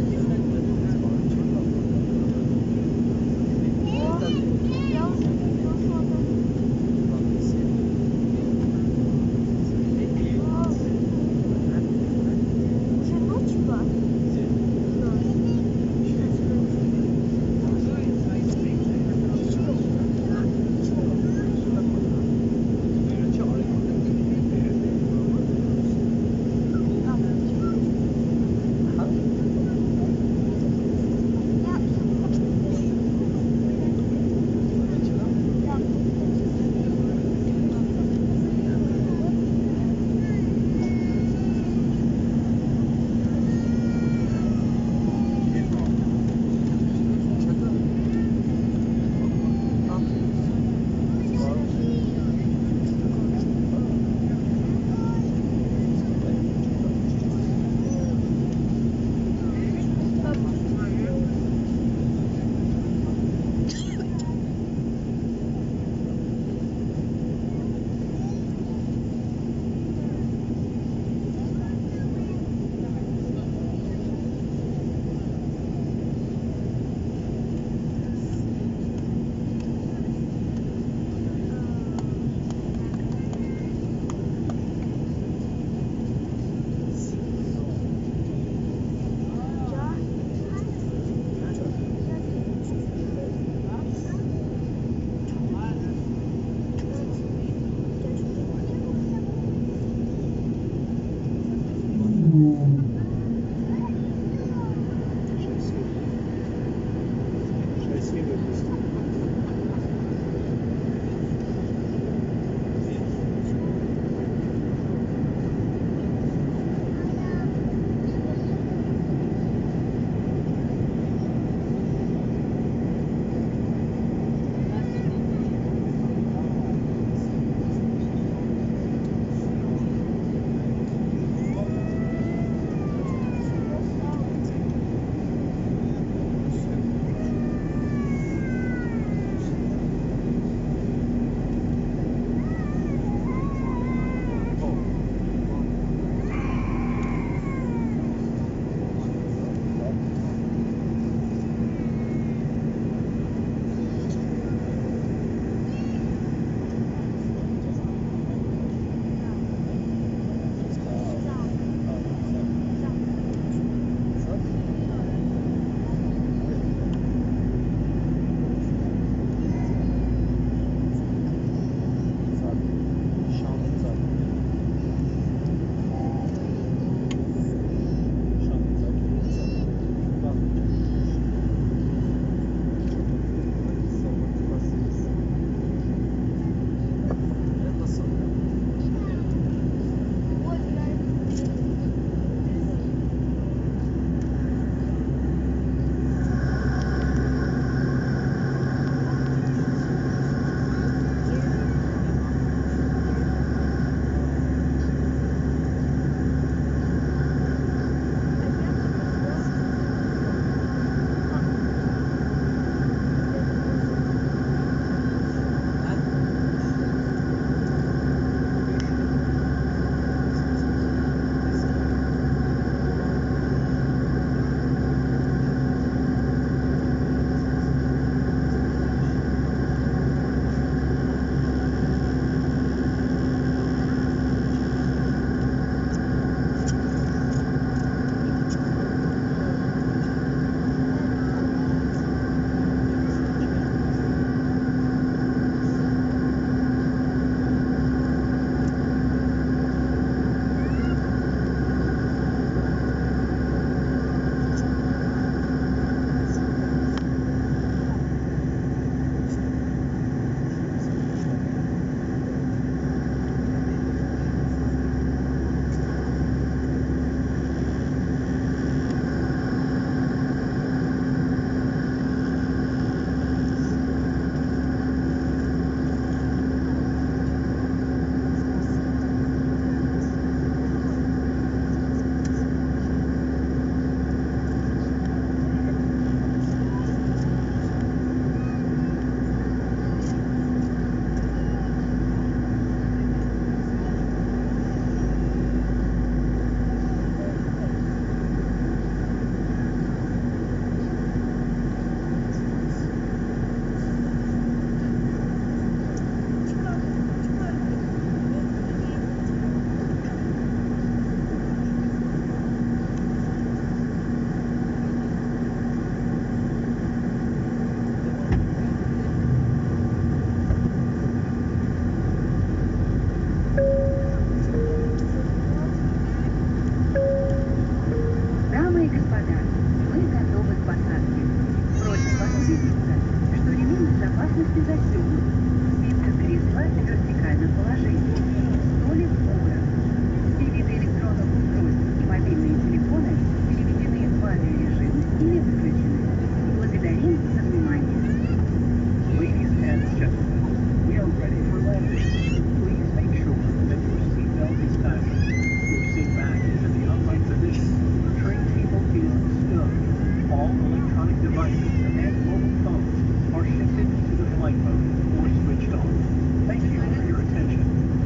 Я уже видел фото. Уже ночь была? полностью застегнут. Спинка кресла в вертикальном положении. Столик убран. Все виды электронных устройств и мобильные телефоны переведены в авиарежим или выключены. Благодарим за внимание. Ladies and gentlemen, we are ready for landing. Please make sure that your seatbelt is fastened. Your seat back is in the upright position. The tray table is stowed. All electronic devices and mobile phones are shifted to the flight mode or switched on. Thank you for your attention.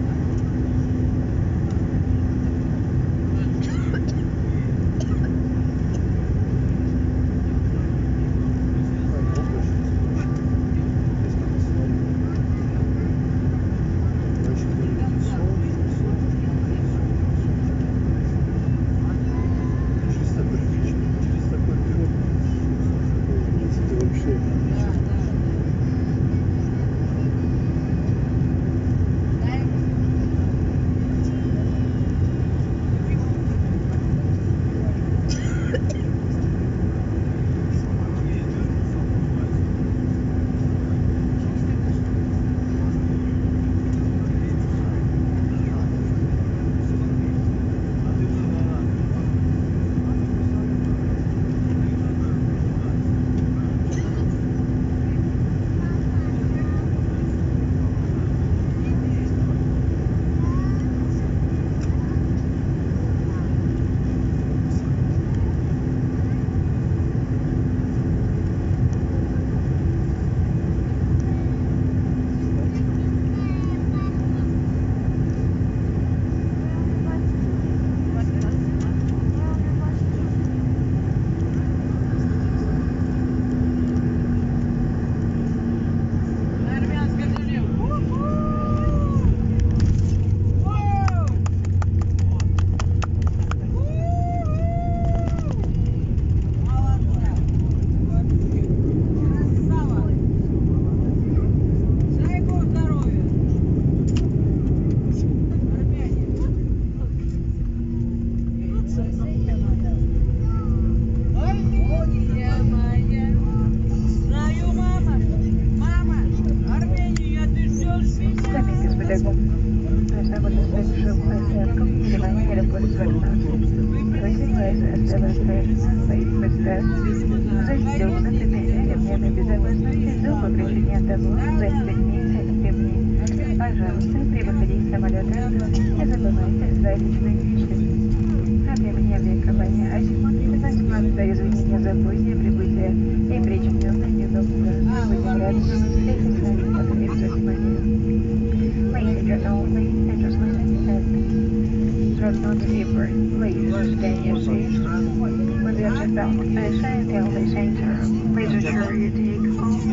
Застегнутыми ремнями безопасности до повреждения того, застегните ремни. Пожалуйста, при выходе из самолета не забывайте взять личные вещи. От имени авиакомпании «Азимут» признательно за извинения за позднее прибытие и причиненное неудобство. Мы будем рады всех остановить под внимание. Ladies and gentlemen, I just want to say, drive not zipper, please stay in your seat. With your seatbelt fastened until the center. Please ensure you take off